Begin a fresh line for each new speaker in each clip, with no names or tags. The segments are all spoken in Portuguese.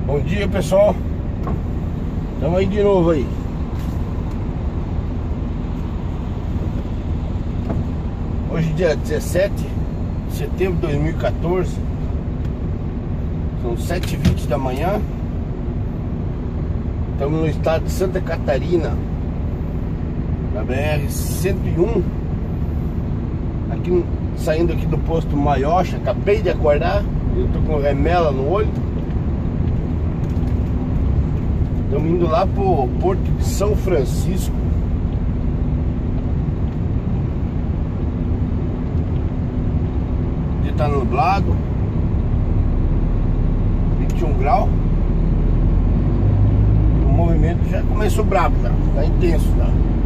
Bom dia, pessoal. Estamos aí de novo aí. Hoje dia 17 de setembro de 2014. São 7h20 da manhã. Estamos no estado de Santa Catarina, na BR-101. Aqui, saindo aqui do posto Maiocha. Acabei de acordar. Eu tô com remela no olho. Estamos indo lá pro Porto de São Francisco. Dia tá nublado, 21 graus. O movimento já começou brabo, já tá intenso, tá?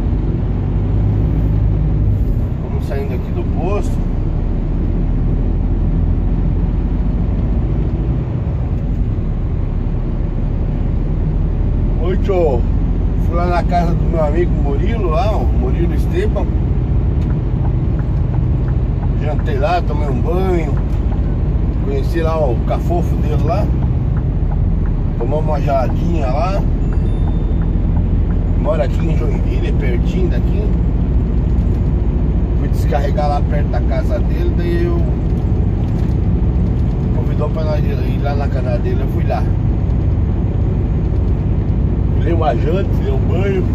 Vamos saindo aqui do posto. Hoje eu fui lá na casa do meu amigo Murilo, lá, o Murilo Esteban. Jantei lá, tomei um banho. Conheci lá o cafofo dele lá. Tomamos uma geladinha lá. Mora aqui em Joinville, pertinho daqui. Fui descarregar lá perto da casa dele. Daí eu convidou pra nós ir lá na casa dele. Eu fui lá. Dei uma janta, dei um banho.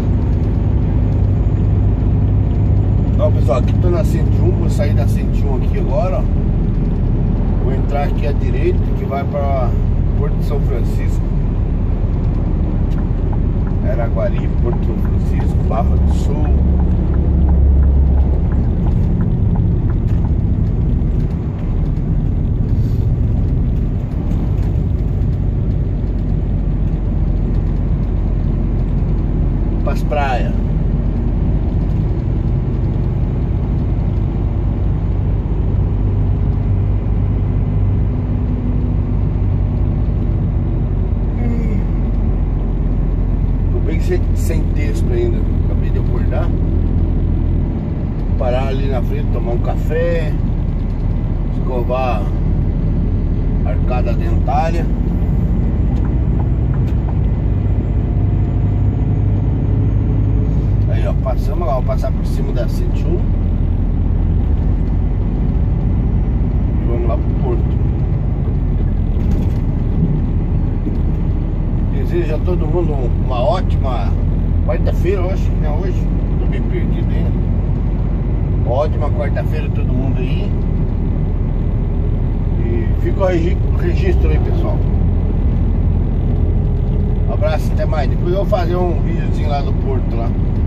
Ó, pessoal, aqui tô na 101. Vou sair da 101 aqui agora, ó. Vou entrar aqui à direita, que vai para Porto de São Francisco. Araguari, Porto de São Francisco, Barra do Sul. As praias. Tô bem sem texto ainda. Acabei de acordar. Parar ali na frente, tomar um café, escovar a arcada dentária. Aí, ó, passamos lá, vamos passar por cima da 101 e vamos lá pro Porto. Desejo a todo mundo uma ótima quarta-feira. Hoje, né? Hoje, tô bem perdido ainda. Ótima quarta-feira todo mundo aí. E fica o registro aí, pessoal. Um abraço, até mais. Depois eu vou fazer um videozinho lá do Porto lá.